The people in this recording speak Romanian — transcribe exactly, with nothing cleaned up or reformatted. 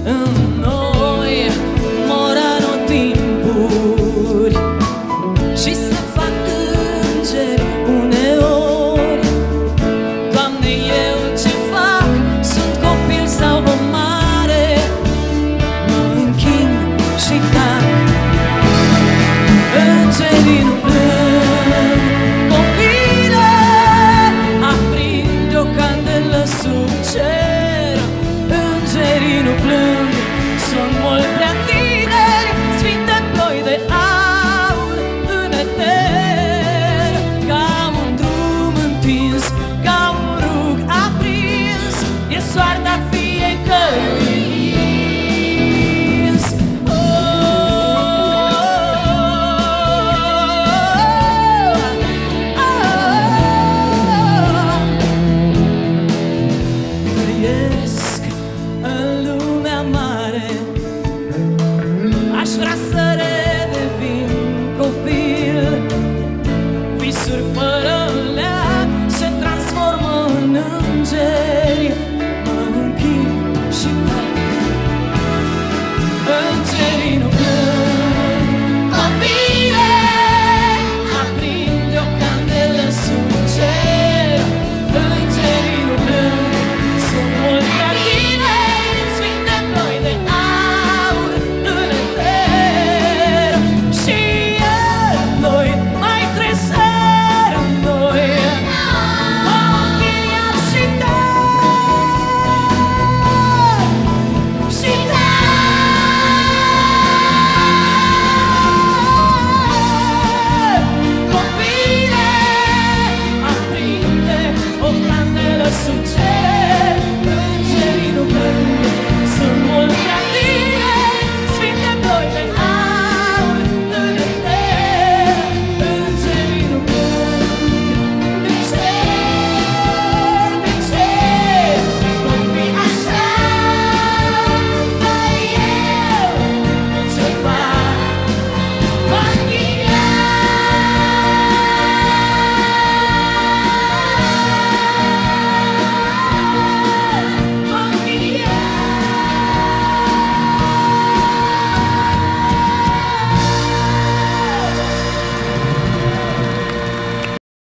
în noi mor anotimpuri și se fac îngeri uneori. Doamne, eu ce fac? Sunt copil sau o mare? Mă închin și tac. Îngerii nu plâng, copile, aprinde o candelă sub cer. Îngerii nu plâng, sunt mult prea tineri, sfinte ploi de aur în eter. Ca un drum întins, ca un rug aprins, e soarta fiecărui